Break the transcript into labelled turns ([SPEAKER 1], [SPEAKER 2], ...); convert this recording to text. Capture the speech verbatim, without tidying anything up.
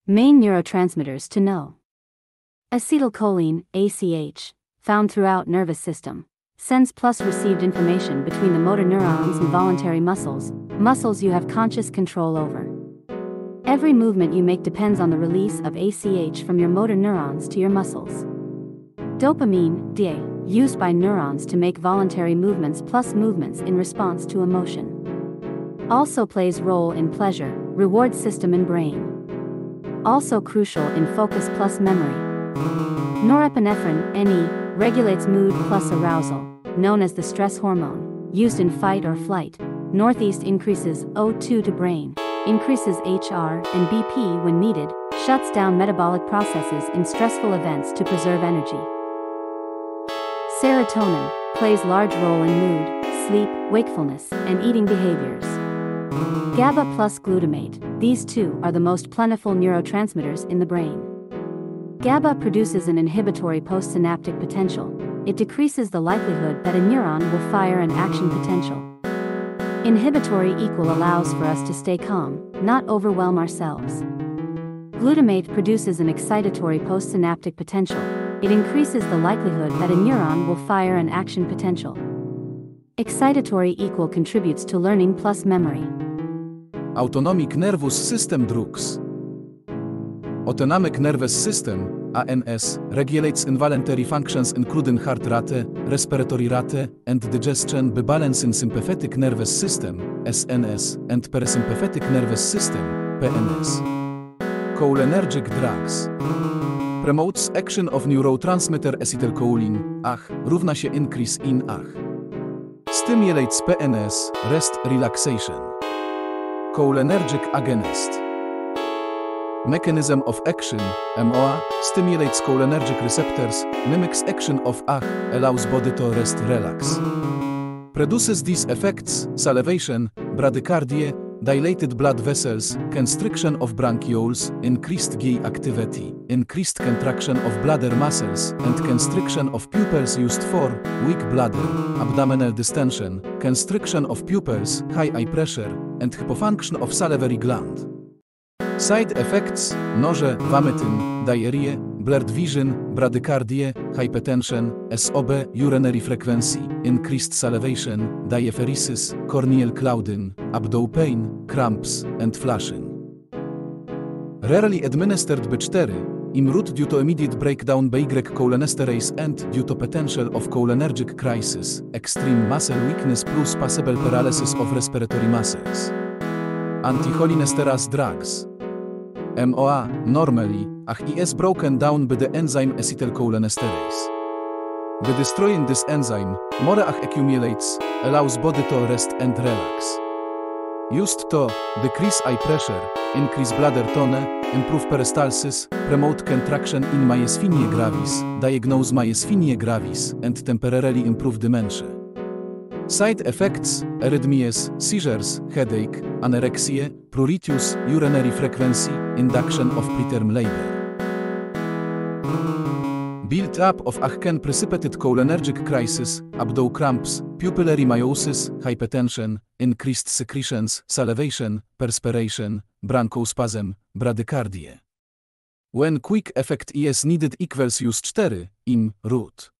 [SPEAKER 1] Main neurotransmitters to know. Acetylcholine, A C H, found throughout nervous system. Sense plus received information between the motor neurons and voluntary muscles, muscles you have conscious control over. Every movement you make depends on the release of A C H from your motor neurons to your muscles. Dopamine, D A, used by neurons to make voluntary movements plus movements in response to emotion. Also plays role in pleasure, reward system in brain. Also crucial in focus plus memory. Norepinephrine, N E, regulates mood plus arousal, known as the stress hormone, used in fight or flight. Northeast increases O two to brain, increases H R and B P when needed, shuts down metabolic processes in stressful events to preserve energy. Serotonin plays large role in mood, sleep, wakefulness, and eating behaviors. GABA plus glutamate, these two are the most plentiful neurotransmitters in the brain. GABA produces an inhibitory postsynaptic potential. It decreases the likelihood that a neuron will fire an action potential. Inhibitory equal allows for us to stay calm, not overwhelm ourselves. Glutamate produces an excitatory postsynaptic potential. It increases the likelihood that a neuron will fire an action potential. Excitatory equal contributes to learning plus memory.
[SPEAKER 2] Autonomic Nervous System drugs. Autonomic Nervous System, A N S, regulates involuntary functions including heart rate, respiratory rate, and digestion by balancing sympathetic nervous system, S N S, and parasympathetic nervous system, P N S. Cholinergic drugs. Promotes action of neurotransmitter acetylcholine, A C H, równa się increase in A C H. Stimulates P N S, rest relaxation. Cholinergic agonist. Mechanism of action, M O A, stimulates cholinergic receptors, mimics action of A C H, allows body to rest relax. Produces these effects, salivation, bradycardia, dilated blood vessels, constriction of bronchioles, increased G I activity, increased contraction of bladder muscles, and constriction of pupils used for weak bladder, abdominal distension, constriction of pupils, high eye pressure, and hypofunction of salivary gland. Side effects, nausea, vomiting, diarrhea, blurred vision, bradycardia, hypertension, S O B, urinary frequency, increased salivation, diaphoresis, corneal clouding, abdominal pain, cramps, and flushing. Rarely administered B four, im root due to immediate breakdown by Y cholinesterase and due to potential of cholinergic crisis, extreme muscle weakness plus possible paralysis of respiratory muscles. Anticholinesterase drugs. M O A, normally, A C H is broken down by the enzyme acetylcholinesterase. By destroying this enzyme, more A C H accumulates, allows body to rest and relax. Used to decrease eye pressure, increase bladder tone, improve peristalsis, promote contraction in myasthenia gravis, diagnose myasthenia gravis, and temporarily improve dementia. Side effects, arrhythmias, seizures, headache, anorexia, pruritus, urinary frequency, induction of preterm labor. Build-up of A C H can precipitate cholinergic crisis, abdominal cramps, pupillary meiosis, hypertension, increased secretions, salivation, perspiration, bronchospasm, bradycardia. When quick effect is needed equals use four, im root.